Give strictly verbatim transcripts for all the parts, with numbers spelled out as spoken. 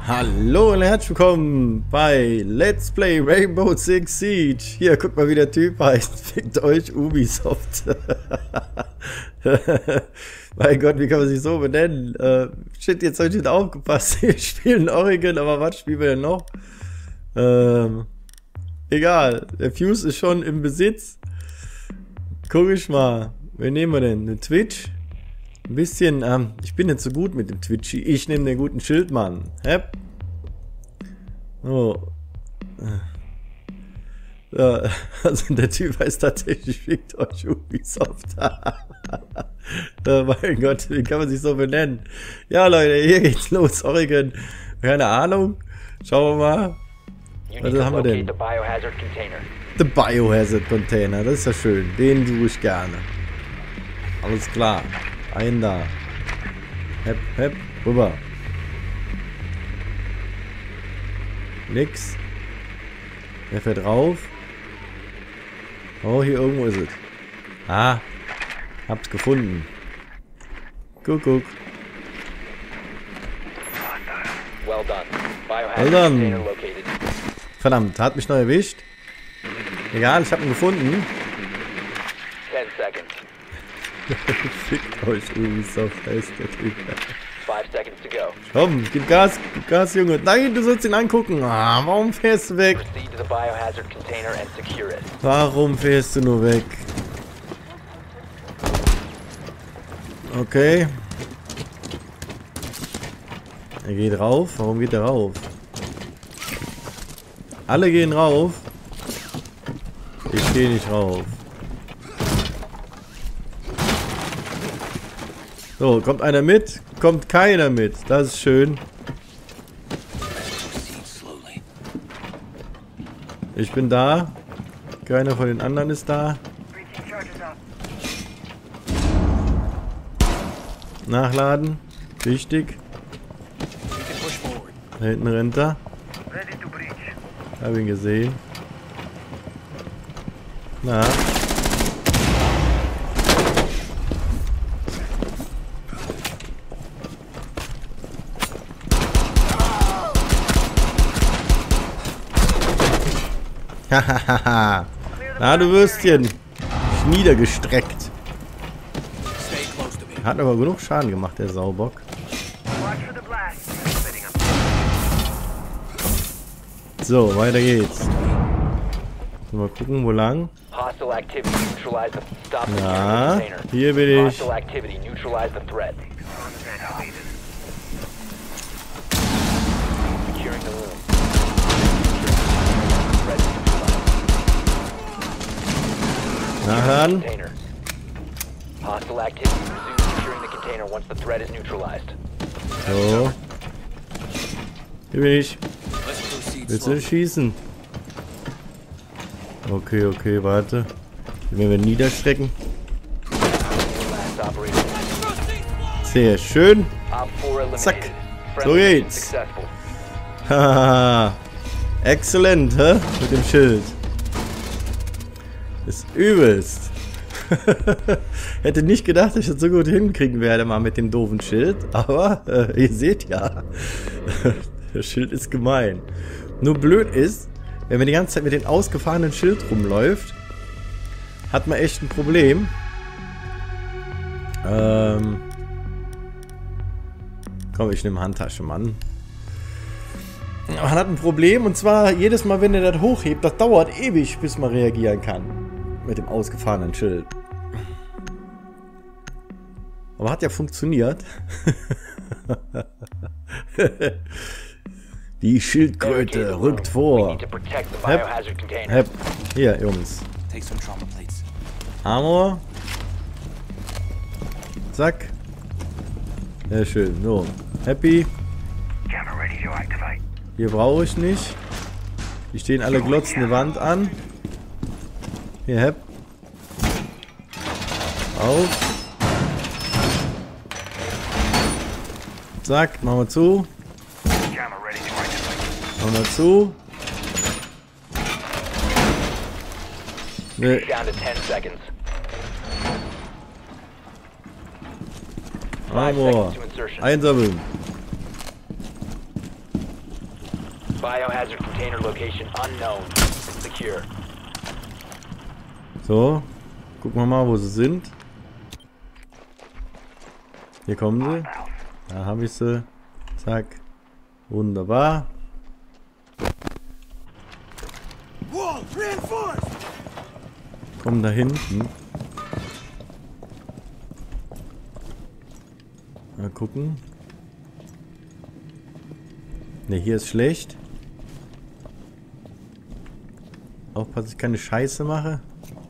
Hallo und herzlich willkommen bei Let's Play Rainbow Six Siege. Hier, guck mal, wie der Typ heißt. Fickt euch Ubisoft. Mein Gott, wie kann man sich so benennen? Äh, shit, jetzt habe ich nicht aufgepasst. Wir spielen Oregon, aber was spielen wir denn noch? Ähm, egal, der Fuse ist schon im Besitz. Guck ich mal. Wen nehmen wir denn? Eine Twitch? Ein bisschen, ähm, ich bin nicht so gut mit dem Twitchy. Ich nehme den guten Schildmann. Hep. Oh. Ja, also der Typ heißt tatsächlich, fickt euch Ubisoft. Oh mein Gott, wie kann man sich so benennen? Ja, Leute, hier geht's los. Oregon. Keine Ahnung. Schauen wir mal. Was haben wir denn? The Biohazard Container. Das ist ja schön. Den suche ich gerne. Alles klar. Ein da. Hep, hep, rüber. Nix. Wer fährt drauf? Oh, hier irgendwo ist es. Ah. Hab's gefunden. Guck, guck. Well done. Verdammt, hat mich noch erwischt. Egal, ich hab ihn gefunden. Fickt euch Ubisoft, heißt der Typ. Komm, gib Gas, gib Gas, Junge. Nein, du sollst ihn angucken. Ah, warum fährst du weg? Warum fährst du nur weg? Okay. Er geht rauf. Warum geht er rauf? Alle gehen rauf. Ich gehe nicht rauf. So, kommt einer mit? Kommt keiner mit. Das ist schön. Ich bin da. Keiner von den anderen ist da. Nachladen. Wichtig. Da hinten rennt er. Hab ihn gesehen. Na. Hahaha. Na, du Würstchen. Niedergestreckt. Hat aber genug Schaden gemacht, der Saubock. So, weiter geht's. Mal gucken, wo lang. Ja, hier bin ich. Nachladen. So. Hier bin ich. Willst du schießen? Okay, okay, warte. Wenn wir niederstrecken. Sehr schön. Zack. So geht's. Haha. Exzellent, hä? Mit dem Schild. Ist übelst. Hätte nicht gedacht, dass ich das so gut hinkriegen werde, mal mit dem doofen Schild. Aber äh, ihr seht ja, das Schild ist gemein. Nur blöd ist, wenn man die ganze Zeit mit dem ausgefahrenen Schild rumläuft, hat man echt ein Problem. Ähm Komm, ich nehme Handtasche, Mann. Man hat ein Problem, und zwar jedes Mal, wenn er das hochhebt, das dauert ewig, bis man reagieren kann. Mit dem ausgefahrenen Schild. Aber hat ja funktioniert. Die Schildkröte rückt vor. Hep. Hep. Hier, Jungs. Armor. Zack. Sehr schön. So. Happy. Hier brauche ich nicht. Die stehen alle glotzende Wand an. Hier, Hep. Auf. Zack, machen wir zu. Machen wir zu. Nee. Armor. Einsammeln. Biohazard container location unknown. Secure. So, gucken wir mal, wo sie sind. Hier kommen sie. Da habe ich sie. Zack. Wunderbar. Kommen da hinten. Mal gucken. Ne, hier ist schlecht. Aufpassen, dass ich keine Scheiße mache.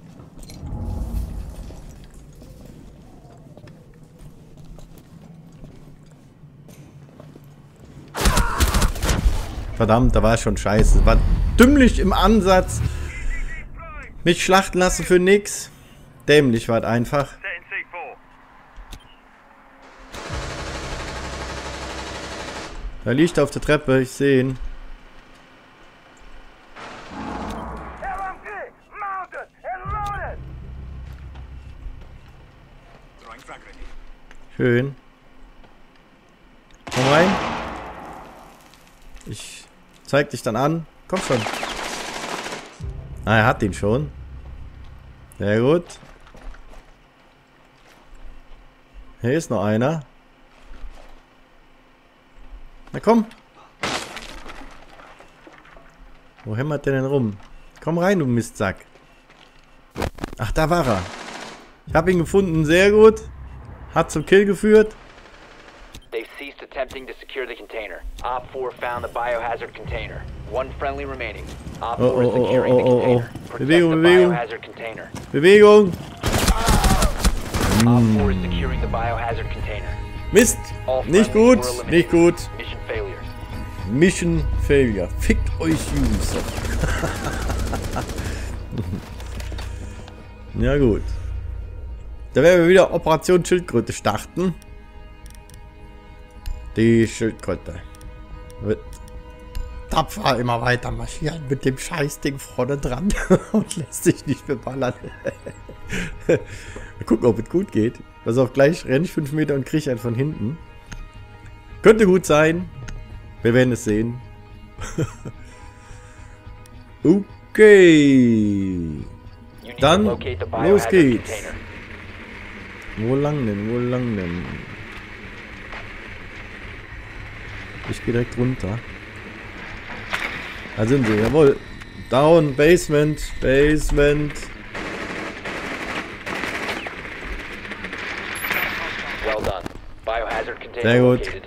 Verdammt, da war schon scheiße. War dümmlich im Ansatz. Mich schlachten lassen für nix. Dämlich war es einfach. Da liegt er auf der Treppe, ich sehe ihn. Schön. Komm rein. Ich zeig dich dann an. Komm schon. Ah, er hat ihn schon. Sehr gut. Hier ist noch einer. Na komm. Wo hämmert der denn rum? Komm rein, du Mistsack. Ach, da war er. Ich habe ihn gefunden. Sehr gut. Hat zum Kill geführt. They've ceased attempting to secure the container. Op four found the biohazard container. One friendly remaining. Op Oh, four is oh, oh, securing oh, the oh, oh. container. Protect Bewegung, the Bewegung. biohazard container. Bewegung. Op four is securing the biohazard container. Mist. All Nicht friendlies gut. were eliminated. Nicht gut. Mission failure. Mission Failure. Fickt euch, Jungs. Ja gut. Da werden wir wieder Operation Schildkröte starten. Die Schildkröte wird tapfer immer weiter marschieren mit dem Scheißding vorne dran und lässt sich nicht beballern. Mal gucken, ob es gut geht. Pass auf, gleich renne ich fünf Meter und kriege einen von hinten. Könnte gut sein. Wir werden es sehen. Okay. Dann los geht's. Wo lang denn? Wo lang denn? Ich gehe direkt runter. Da sind sie, jawohl. Down, Basement, Basement. Well done. Biohazard container Sehr gut. located.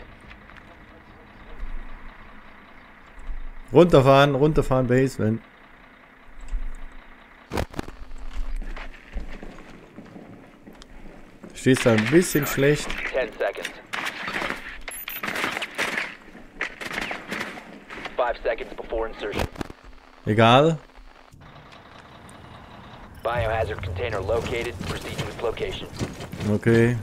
Runterfahren, runterfahren, Basement. Stehst da ein bisschen schlecht. Ten seconds. Five seconds before insertion. Egal. Biohazard container located. Proceed to its location. Okay.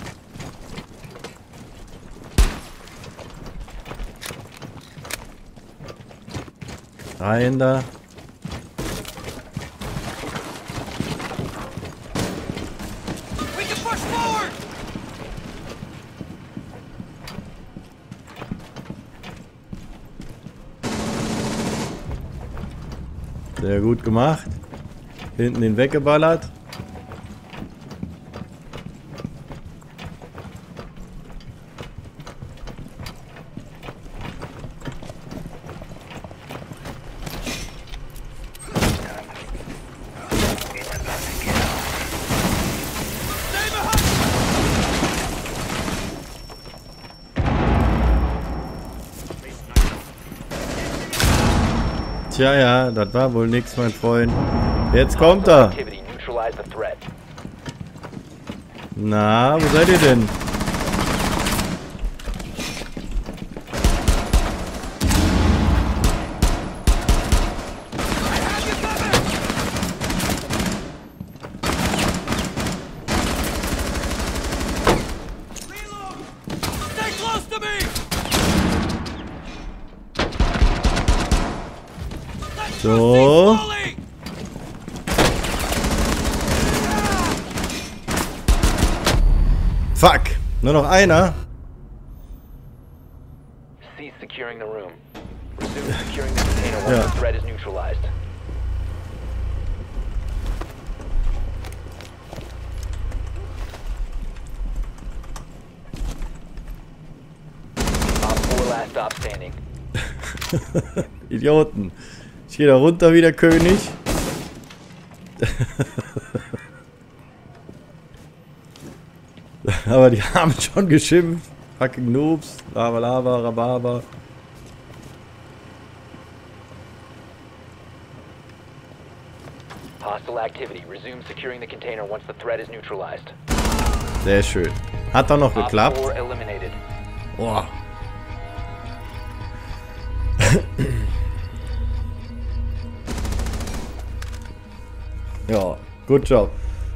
Rein da. Sehr gut gemacht. Hinten den weggeballert. Tja, ja, das war wohl nix, mein Freund. Jetzt kommt er. Activity. Neutralize the threat. Na, wo seid ihr denn? So. Fuck. Nur noch einer. Cease securing the room. Resume securing the container once Ja. the threat is neutralized. Op four last stop standing. Idioten. Ich gehe da runter wie der König. Aber die haben schon geschimpft. Fucking Noobs. Lava, Lava, Rhabarber. Hostile activity. Resume securing the container once the threat is neutralized. Sehr schön. Hat doch noch Op geklappt. four eliminated. Boah. Ja, gut Job.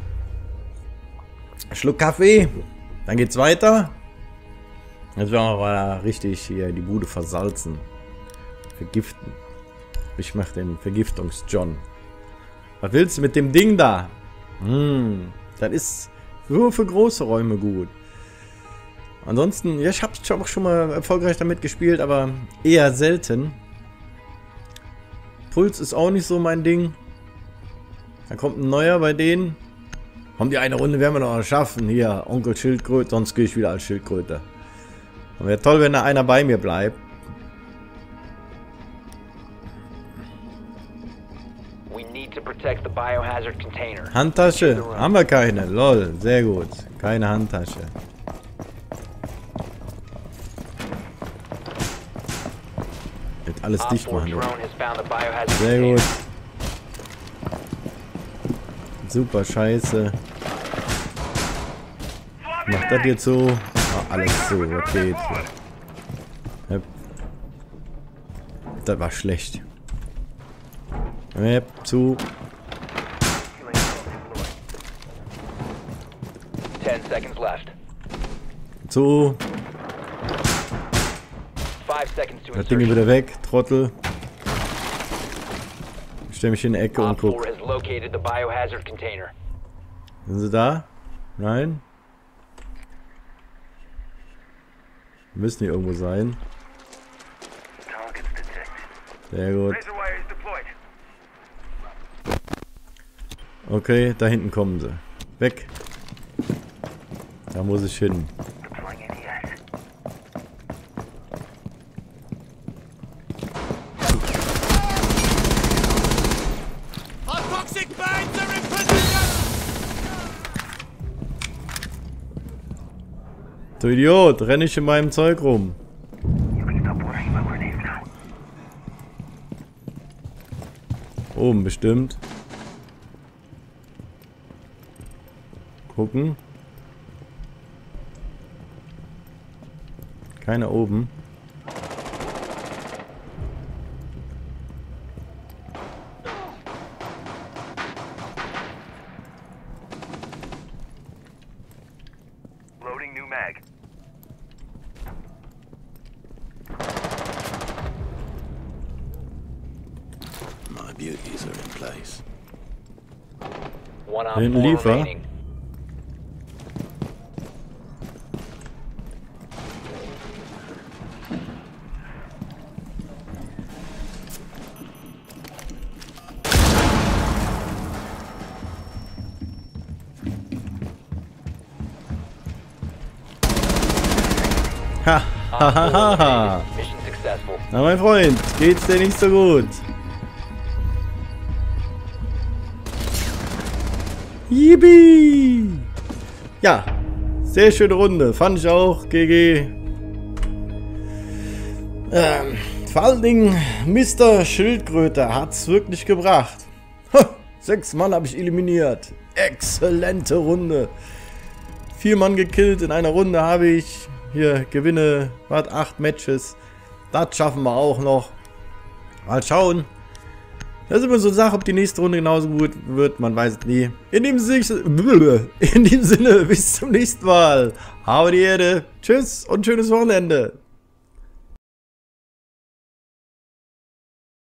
Schluck Kaffee. Dann geht's weiter. Jetzt werden wir mal richtig hier die Bude versalzen. Vergiften. Ich mach den Vergiftungs-John. Was willst du mit dem Ding da? Hm, das ist nur für große Räume gut. Ansonsten, ja, ich habe auch schon mal erfolgreich damit gespielt, aber eher selten. Puls ist auch nicht so mein Ding. Da kommt ein neuer bei denen. Komm, die eine Runde werden wir noch schaffen. Hier, Onkel Schildkröte, sonst gehe ich wieder als Schildkröte. Und wäre toll, wenn da einer bei mir bleibt. We need to protect the biohazard container. Handtasche? Haben wir keine. Lol, sehr gut. Keine Handtasche. Wird alles Op dicht four machen. du. drone has found the biohazard Sehr container. gut. Super scheiße. Macht das jetzt so? Ah, alles so, okay. Yep. Das war schlecht. Yep, zu. Ten seconds left. Zu. Five seconds to Das Ding insertion. wieder weg, Trottel. Ich stelle mich in die Ecke und Op four guck. has located the biohazard container. Sind sie da? Nein? Müssen hier irgendwo sein. Sehr gut. Okay, da hinten kommen sie. Weg. Da muss ich hin. Du Idiot, renn ich in meinem Zeug rum. Oben bestimmt. Gucken. Keiner oben. Loading new mag. My beauties are in place. One op Hinten four lief er. remaining. Ha, ha, ha, ha, ha. Mission successful. Na mein Freund, geht's dir nicht so gut? Yippie! Ja, sehr schöne Runde, fand ich auch, G G. Ähm, vor allen Dingen, Mister Schildkröte hat's wirklich gebracht. Ha, sechs Mann habe ich eliminiert. Exzellente Runde. Vier Mann gekillt in einer Runde habe ich. Hier, gewinne, was, acht Matches. Das schaffen wir auch noch. Mal schauen. Das ist immer so eine Sache, ob die nächste Runde genauso gut wird. Man weiß es nie. In dem Sinne, in dem Sinne bis zum nächsten Mal. Habe die Erde. Tschüss und schönes Wochenende.